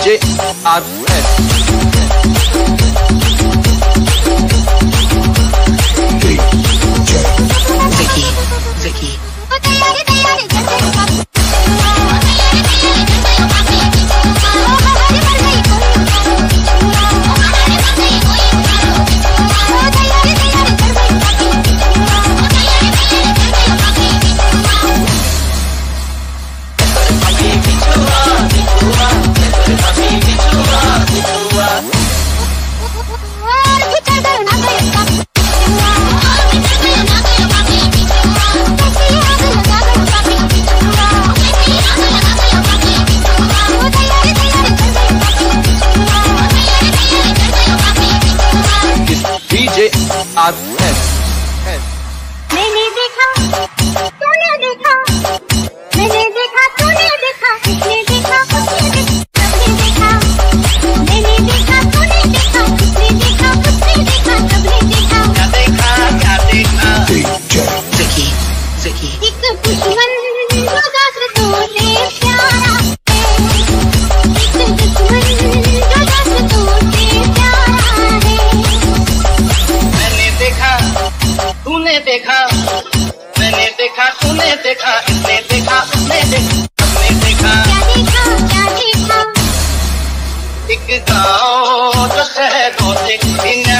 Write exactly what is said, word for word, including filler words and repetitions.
DJ RS Vicky, Vicky. DJ RS मैंने देखा तूने देखा, मैंने देखा तूने देखा, किसने देखा उसने देखा, सबने देखा। मैंने देखा तूने देखा, किसने देखा उसने देखा, सबने देखा। क्या देखा क्या देखा Vicky, Vicky. एक दुश्मन जो जाकर तोड़े प्यारा है, एक दुश्मन जो जाकर तोड़े प्यारा है। मैंने देखा तूने देखा, मैंने देखा तूने देखा, इसने देखा उसने देखा, सबने देखा। क्या देखा क्या देखा, एक गाँव जो शहरों से